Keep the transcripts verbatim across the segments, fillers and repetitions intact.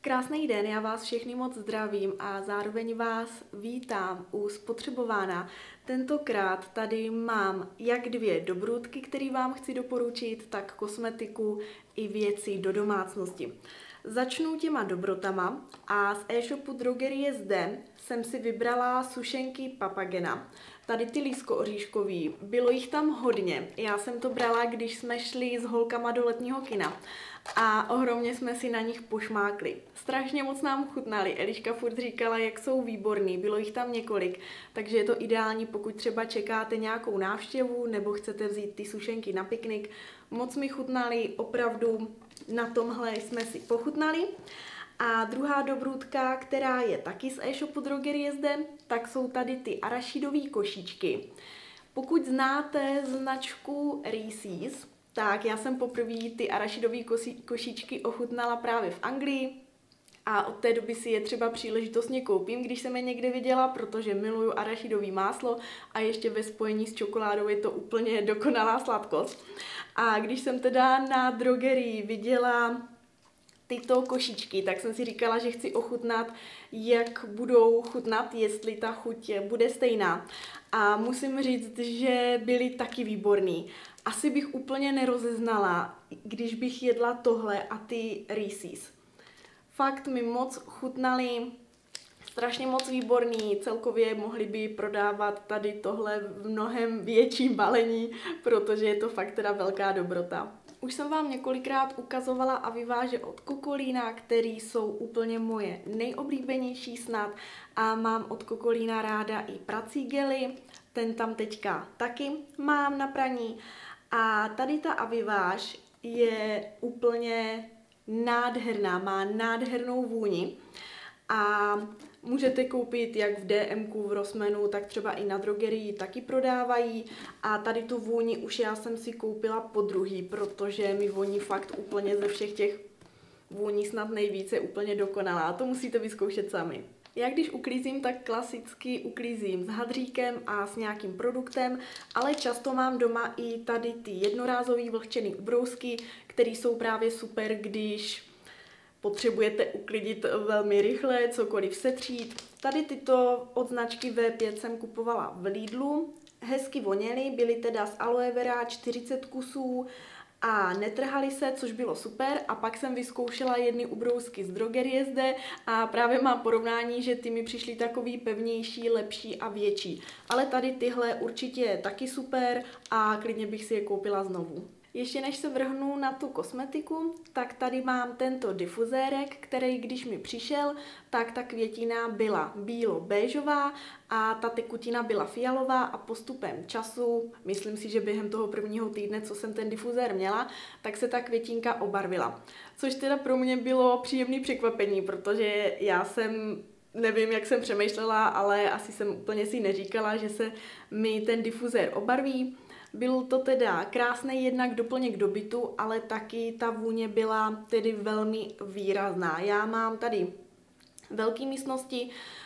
Krásný den, já vás všechny moc zdravím a zároveň vás vítám u Spotřebována. Tentokrát tady mám jak dvě dobrůdky, které vám chci doporučit, tak kosmetiku i věci do domácnosti. Začnu těma dobrotama a z e-shopu Drogerie zde jsem si vybrala sušenky Papagena. Tady ty lísko-oříškový, bylo jich tam hodně. Já jsem to brala, když jsme šli s holkama do letního kina a ohromně jsme si na nich pošmákli. Strašně moc nám chutnali, Eliška furt říkala, jak jsou výborný, bylo jich tam několik, takže je to ideální, pokud třeba čekáte nějakou návštěvu nebo chcete vzít ty sušenky na piknik. Moc mi chutnali, opravdu na tomhle jsme si pochutnali. A druhá dobrůdka, která je taky z e-shopu Drogerie zde, tak jsou tady ty arašidové košíčky. Pokud znáte značku Reese's, tak já jsem poprvé ty arašidové košíčky ochutnala právě v Anglii a od té doby si je třeba příležitostně koupím, když jsem je někde viděla, protože miluju arašidové máslo a ještě ve spojení s čokoládou je to úplně dokonalá sladkost. A když jsem teda na drogerii viděla tyto košíčky, tak jsem si říkala, že chci ochutnat, jak budou chutnat, jestli ta chuť bude stejná. A musím říct, že byly taky výborný. Asi bych úplně nerozeznala, když bych jedla tohle a ty Reese's. Fakt mi moc chutnaly, strašně moc výborný, celkově mohli by prodávat tady tohle v mnohem větším balení, protože je to fakt teda velká dobrota. Už jsem vám několikrát ukazovala aviváže od Kokolína, které jsou úplně moje nejoblíbenější snad a mám od Kokolína ráda i prací gely, ten tam teďka taky mám na praní a tady ta aviváž je úplně nádherná, má nádhernou vůni a můžete koupit jak v D M ku, v Rossmanu, tak třeba i na drogerii taky prodávají a tady tu vůni už já jsem si koupila podruhý, protože mi voní fakt úplně ze všech těch vůní snad nejvíce úplně dokonalá. To musíte vyzkoušet sami. Já když uklízím, tak klasicky uklízím s hadříkem a s nějakým produktem, ale často mám doma i tady ty jednorázový vlhčený ubrousky, které jsou právě super, když potřebujete uklidit velmi rychle, cokoliv setřít. Tady tyto od značky V pět jsem kupovala v Lidlu. Hezky voněly, byly teda z aloe vera čtyřicet kusů a netrhaly se, což bylo super. A pak jsem vyzkoušela jedny ubrousky z Drogerie zde a právě mám porovnání, že ty mi přišly takový pevnější, lepší a větší. Ale tady tyhle určitě taky super a klidně bych si je koupila znovu. Ještě než se vrhnu na tu kosmetiku, tak tady mám tento difuzérek, který když mi přišel, tak ta květina byla bílo-béžová a ta tekutina byla fialová a postupem času, myslím si, že během toho prvního týdne, co jsem ten difuzér měla, tak se ta květinka obarvila. Což teda pro mě bylo příjemné překvapení, protože já jsem nevím, jak jsem přemýšlela, ale asi jsem úplně si neříkala, že se mi ten difuzér obarví. Byl to teda krásný jednak doplněk do bytu, ale taky ta vůně byla tedy velmi výrazná. Já mám tady velké místnosti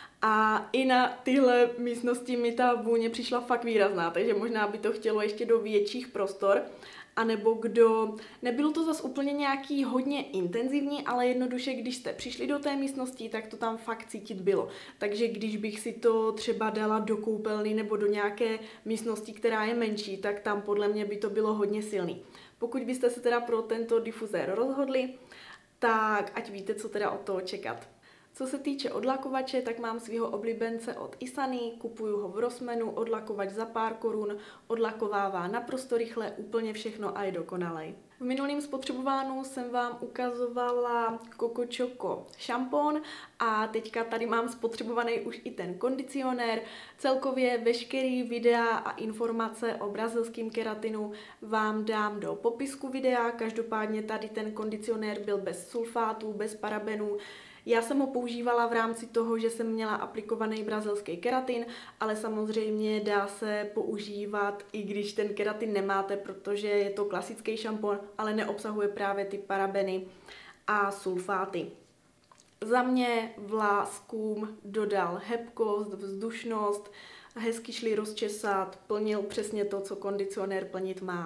a i na tyhle místnosti mi ta vůně přišla fakt výrazná, takže možná by to chtělo ještě do větších prostor. A nebo kdo, nebylo to zas úplně nějaký hodně intenzivní, ale jednoduše, když jste přišli do té místnosti, tak to tam fakt cítit bylo. Takže když bych si to třeba dala do koupelny nebo do nějaké místnosti, která je menší, tak tam podle mě by to bylo hodně silný. Pokud byste se teda pro tento difuzér rozhodli, tak ať víte, co teda od toho čekat. Co se týče odlakovače, tak mám svého oblíbence od Isany, kupuju ho v Rossmanu, odlakovač za pár korun, odlakovává naprosto rychle úplně všechno a je dokonalej. V minulém spotřebovánu jsem vám ukazovala Coco Choco šampon a teďka tady mám spotřebovaný už i ten kondicionér. Celkově veškerý videa a informace o brazilském keratinu vám dám do popisku videa, každopádně tady ten kondicionér byl bez sulfátů, bez parabenů. Já jsem ho používala v rámci toho, že jsem měla aplikovaný brazilský keratin, ale samozřejmě dá se používat, i když ten keratin nemáte, protože je to klasický šampon, ale neobsahuje právě ty parabeny a sulfáty. Za mě vláskům dodal hebkost, vzdušnost, hezky šli rozčesat, plnil přesně to, co kondicionér plnit má.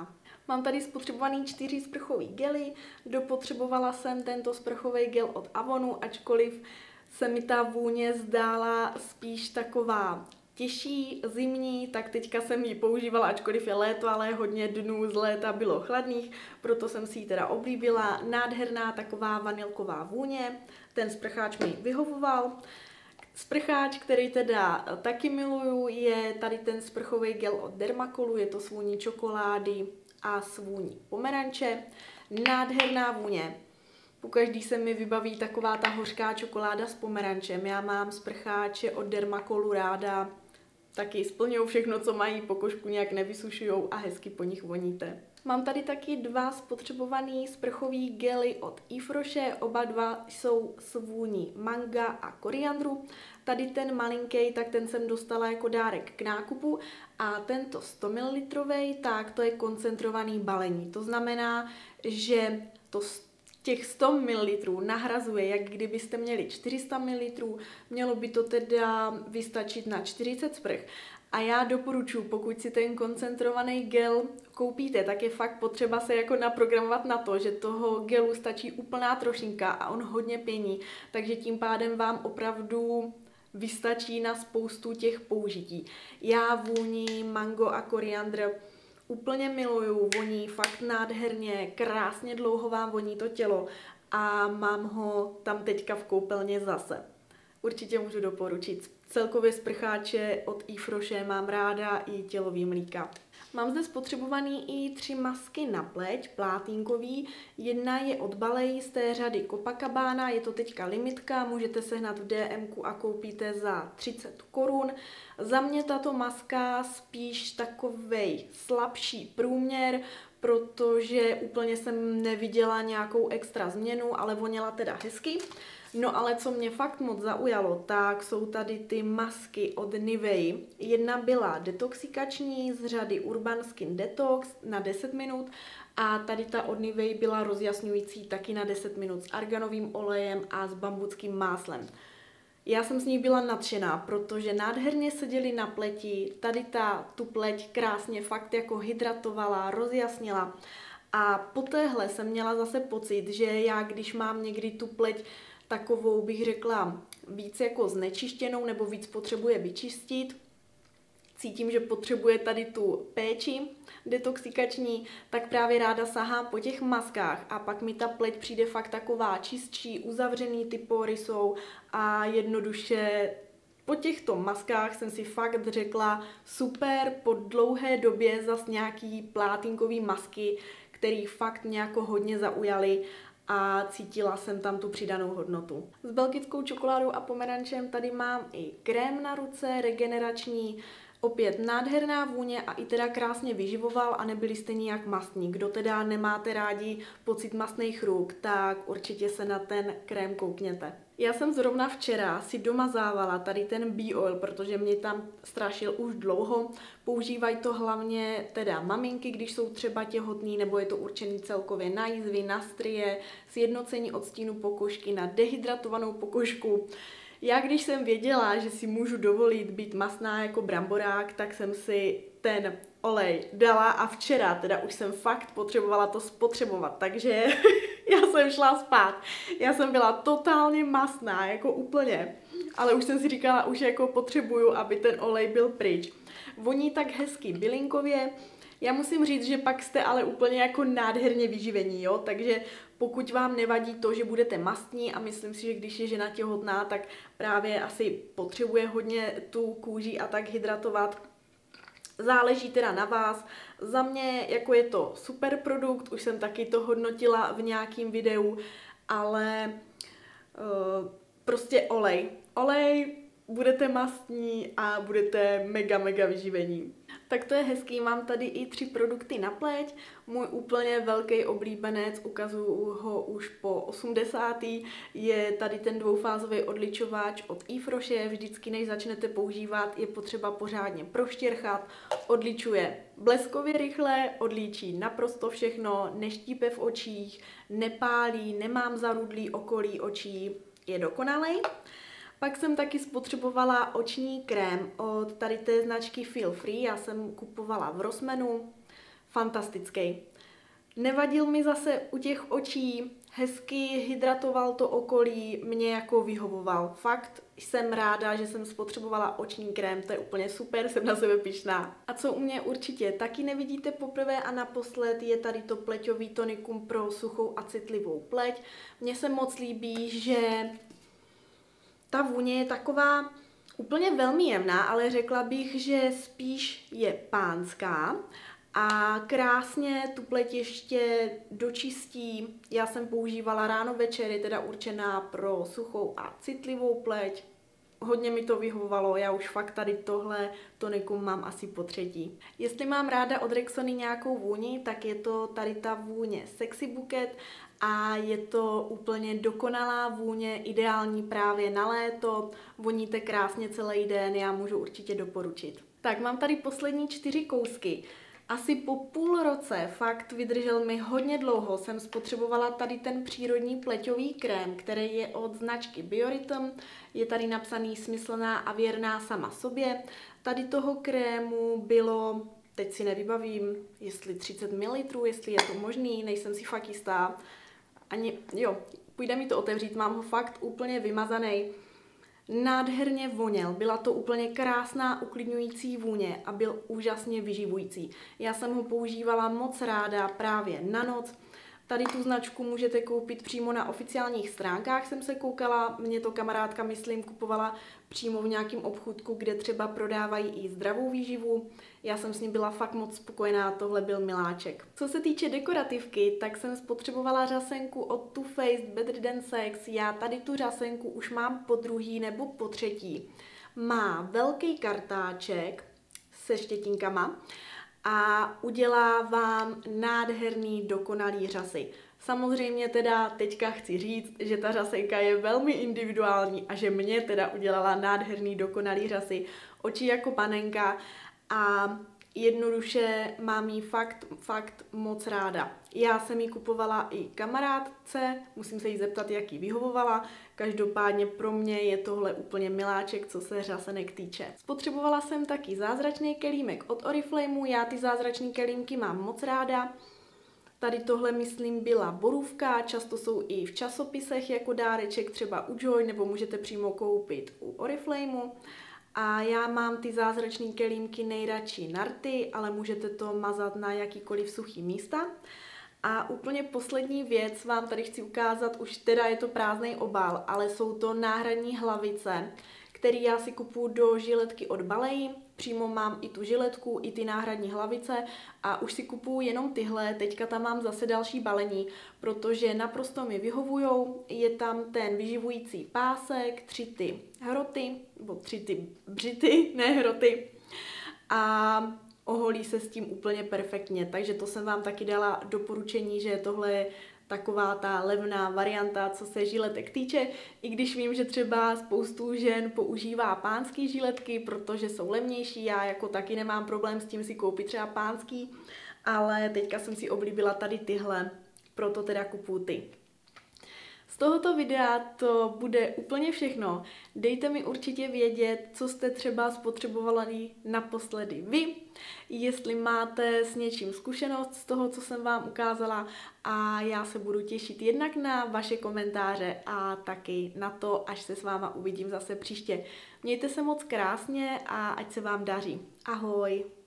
Mám tady spotřebovaný čtyři sprchový gely, dopotřebovala jsem tento sprchový gel od Avonu, ačkoliv se mi ta vůně zdála spíš taková těžší, zimní, tak teďka jsem ji používala, ačkoliv je léto, ale hodně dnů z léta bylo chladných, proto jsem si ji teda oblíbila. Nádherná taková vanilková vůně, ten sprcháč mi vyhovoval. Sprcháč, který teda taky miluju, je tady ten sprchový gel od Dermacolu, je to s vůní čokolády a s vůní pomeranče. Nádherná vůně. Pokaždý se mi vybaví taková ta hořká čokoláda s pomerančem. Já mám sprcháče od Dermacolu ráda, taky splňují všechno, co mají, pokožku nějak nevysušujou a hezky po nich voníte. Mám tady taky dva spotřebovaný sprchový gely od Yves Rocher, oba dva jsou s vůní manga a koriandru. Tady ten malinký, tak ten jsem dostala jako dárek k nákupu a tento sto mililitrů, tak to je koncentrovaný balení. To znamená, že to těch sto mililitrů nahrazuje, jak kdybyste měli čtyři sta mililitrů, mělo by to teda vystačit na čtyřicet sprch. A já doporučuji, pokud si ten koncentrovaný gel koupíte, tak je fakt potřeba se jako naprogramovat na to, že toho gelu stačí úplná trošinka a on hodně pění, takže tím pádem vám opravdu vystačí na spoustu těch použití. Já vůni mango a koriandr úplně miluju, voní fakt nádherně, krásně dlouho vám voní to tělo a mám ho tam teďka v koupelně zase. Určitě můžu doporučit. Celkově sprcháče od Yves Rocher mám ráda i tělový mlíka. Mám zde spotřebovaný i tři masky na pleť, plátínkový. Jedna je od Balei z té řady Copacabana, je to teďka limitka, můžete sehnat v D M ku a koupíte za třicet korun. Za mě tato maska spíš takovej slabší průměr, protože úplně jsem neviděla nějakou extra změnu, ale voněla teda hezky. No ale co mě fakt moc zaujalo, tak jsou tady ty masky od Nivea. Jedna byla detoxikační z řady Urban Skin Detox na deset minut a tady ta od Nivea byla rozjasňující taky na deset minut s arganovým olejem a s bambuckým máslem. Já jsem z ní byla nadšená, protože nádherně seděly na pleti, tady ta tu pleť krásně fakt jako hydratovala, rozjasnila a po téhle jsem měla zase pocit, že já když mám někdy tu pleť takovou bych řekla víc jako znečištěnou nebo víc potřebuje vyčistit, cítím, že potřebuje tady tu péči detoxikační, tak právě ráda sahám po těch maskách a pak mi ta pleť přijde fakt taková čistší, uzavřený ty pory jsou a jednoduše po těchto maskách jsem si fakt řekla super, po dlouhé době zas nějaký plátínkový masky, který fakt mě jako hodně zaujaly a cítila jsem tam tu přidanou hodnotu. S belgickou čokoládou a pomerančem tady mám i krém na ruce, regenerační, opět nádherná vůně a i teda krásně vyživoval a nebyli jste nijak mastní. Kdo teda nemáte rádi pocit mastných ruk, tak určitě se na ten krém koukněte. Já jsem zrovna včera si domazávala tady ten Bee Oil, protože mě tam strašil už dlouho. Používají to hlavně teda maminky, když jsou třeba těhotný, nebo je to určený celkově na jizvy, na strie, sjednocení odstínu pokožky, na dehydratovanou pokožku. Já když jsem věděla, že si můžu dovolit být mastná jako bramborák, tak jsem si ten olej dala a včera teda už jsem fakt potřebovala to spotřebovat, takže já jsem šla spát. Já jsem byla totálně mastná, jako úplně, ale už jsem si říkala, už jako potřebuju, aby ten olej byl pryč. Voní tak hezky bylinkově. Já musím říct, že pak jste ale úplně jako nádherně vyživení, jo, takže pokud vám nevadí to, že budete mastní a myslím si, že když je žena těhotná, tak právě asi potřebuje hodně tu kůži a tak hydratovat. Záleží teda na vás. Za mě jako je to super produkt, už jsem taky to hodnotila v nějakém videu, ale uh, prostě olej. Olej, budete mastní a budete mega, mega vyživení. Tak to je hezký, mám tady i tři produkty na pleť. Můj úplně velký oblíbenec, ukazuju ho už po osmdesátý, je tady ten dvoufázový odličovač od Yves Rocher. Vždycky, než začnete používat, je potřeba pořádně proštěrchat. Odličuje bleskově rychle, odlíčí naprosto všechno, neštípe v očích, nepálí, nemám zarudlý okolí očí, je dokonalej. Pak jsem taky spotřebovala oční krém od tady té značky Feel Free, já jsem kupovala v Rossmanu, fantastický. Nevadil mi zase u těch očí, hezky hydratoval to okolí, mě jako vyhovoval. Fakt jsem ráda, že jsem spotřebovala oční krém, to je úplně super, jsem na sebe pyšná. A co u mě určitě taky nevidíte poprvé a naposled, je tady to pleťový tonikum pro suchou a citlivou pleť. Mně se moc líbí, že ta vůně je taková úplně velmi jemná, ale řekla bych, že spíš je pánská. A krásně tu pleť ještě dočistí. Já jsem používala ráno večer, je teda určená pro suchou a citlivou pleť. Hodně mi to vyhovovalo, já už fakt tady tohle tonikum mám asi po třetí. Jestli mám ráda od Rexony nějakou vůni, tak je to tady ta vůně Sexy Bouquet a je to úplně dokonalá vůně, ideální právě na léto. Voníte krásně celý den, já můžu určitě doporučit. Tak mám tady poslední čtyři kousky. Asi po půl roce, fakt vydržel mi hodně dlouho, jsem spotřebovala tady ten přírodní pleťový krém, který je od značky Biorhythm. Je tady napsaný smyslná a věrná sama sobě. Tady toho krému bylo, teď si nevybavím, jestli třicet mililitrů, jestli je to možný, nejsem si fakt jistá. Ani, jo, půjde mi to otevřít, mám ho fakt úplně vymazaný. Nádherně voněl, byla to úplně krásná uklidňující vůně a byl úžasně vyživující. Já jsem ho používala moc ráda právě na noc. Tady tu značku můžete koupit přímo na oficiálních stránkách, jsem se koukala, mě to kamarádka, myslím, kupovala přímo v nějakém obchůdku, kde třeba prodávají i zdravou výživu. Já jsem s ním byla fakt moc spokojená, tohle byl miláček. Co se týče dekorativky, tak jsem spotřebovala řasenku od Too Faced Better Than Sex. Já tady tu řasenku už mám po druhý nebo po třetí. Má velký kartáček se štětinkama a udělá vám nádherný dokonalý řasy. Samozřejmě teda teďka chci říct, že ta řasenka je velmi individuální a že mě teda udělala nádherný dokonalý řasy, oči jako panenka a jednoduše mám jí fakt, fakt moc ráda. Já jsem ji kupovala i kamarádce, musím se jí zeptat, jak jí vyhovovala. Každopádně pro mě je tohle úplně miláček, co se řasenek týče. Spotřebovala jsem taky zázračný kelímek od Oriflameu, já ty zázračné kelímky mám moc ráda. Tady tohle, myslím, byla borůvka, často jsou i v časopisech jako dáreček, třeba u Joy, nebo můžete přímo koupit u Oriflameu. A já mám ty zázračné kelímky nejradši na rty, ale můžete to mazat na jakýkoliv suchý místa. A úplně poslední věc vám tady chci ukázat, už teda je to prázdný obal, ale jsou to náhradní hlavice, které já si kupuju do žiletky od Balei. Přímo mám i tu žiletku, i ty náhradní hlavice a už si kupuju jenom tyhle. Teďka tam mám zase další balení, protože naprosto mi vyhovujou. Je tam ten vyživující pásek, tři ty hroty, nebo tři ty břity, ne hroty. A oholí se s tím úplně perfektně, takže to jsem vám taky dala doporučení, že tohle je taková ta levná varianta, co se žiletek týče, i když vím, že třeba spoustu žen používá pánský žiletky, protože jsou levnější, já jako taky nemám problém s tím si koupit třeba pánský, ale teďka jsem si oblíbila tady tyhle, proto teda kupuju ty. Z tohoto videa to bude úplně všechno. Dejte mi určitě vědět, co jste třeba spotřebovali naposledy vy, jestli máte s něčím zkušenost z toho, co jsem vám ukázala a já se budu těšit jednak na vaše komentáře a taky na to, až se s váma uvidím zase příště. Mějte se moc krásně a ať se vám daří. Ahoj!